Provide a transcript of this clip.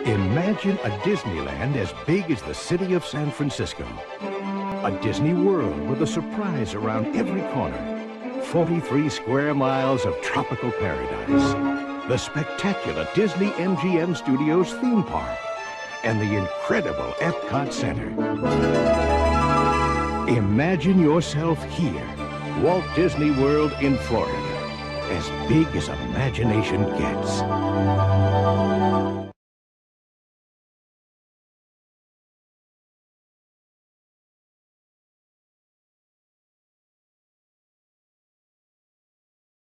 Imagine a Disneyland as big as the city of San Francisco. A Disney World with a surprise around every corner. 43 square miles of tropical paradise. The spectacular Disney MGM Studios theme park. And the incredible Epcot Center. Imagine yourself here, Walt Disney World in Florida. As big as imagination gets.